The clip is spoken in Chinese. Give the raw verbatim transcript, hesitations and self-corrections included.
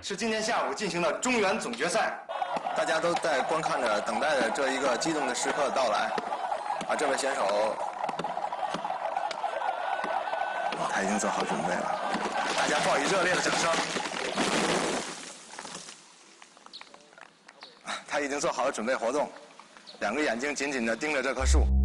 是今天下午进行的中原总决赛。 大家都在观看着、等待着这一个激动的时刻的到来。啊，这位选手，他已经做好准备了，大家报以热烈的掌声。他已经做好了准备活动，两个眼睛紧紧地盯着这棵树。